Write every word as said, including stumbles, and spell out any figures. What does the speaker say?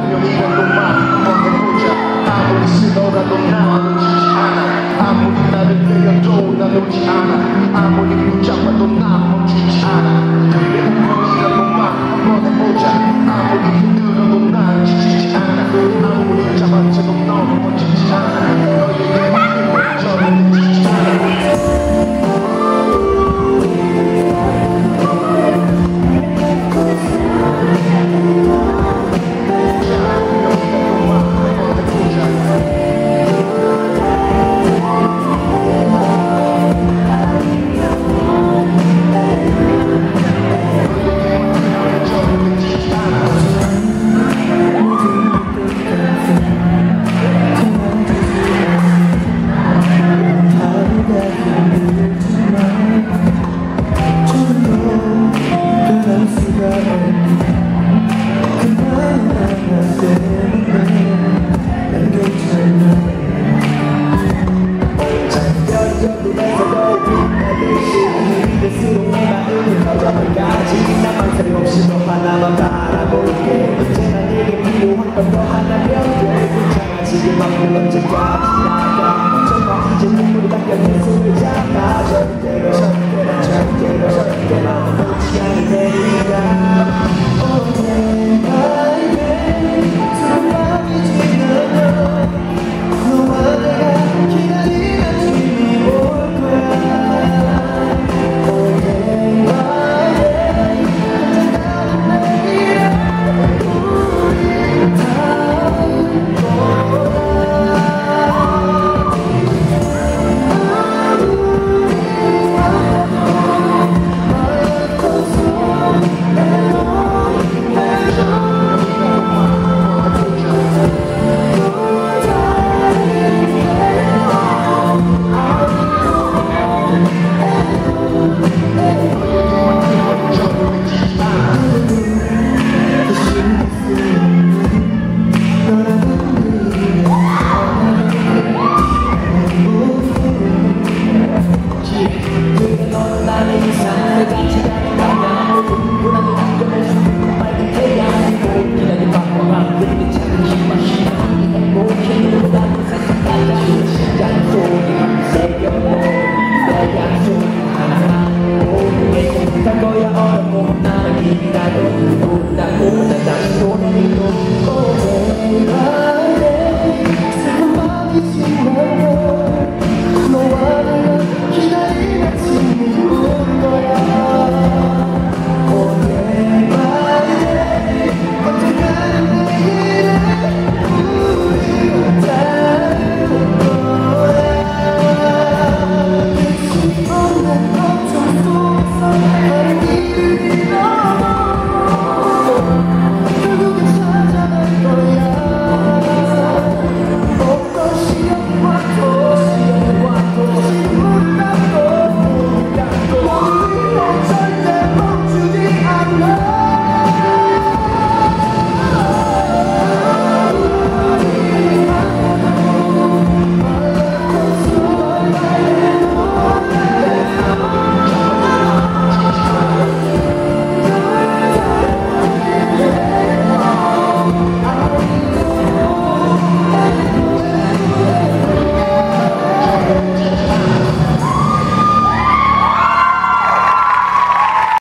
운명이라도 말 한번 해보자. 아무리 쓰더라도 나는 지지 않아. 아무리 나를 때려도 난 울지 않아. 아무리 붙잡아도 난 멈추지 않아. 내 운명이라도 말 한번 해보자. 아무리 힘들어도 난 지치지 않아. 아무리 잡아채도 넌 멈추지 않아. 너에게 힘을 저는 지지 않아. 하나만 바라볼게. 언제나 내게 필요한 건 너 하나면 돼. 괜찮아 지금 언제까지 나가. 정말 이제 눈물이 닦여 내 손을 잡아. 절대로 절대로 절대로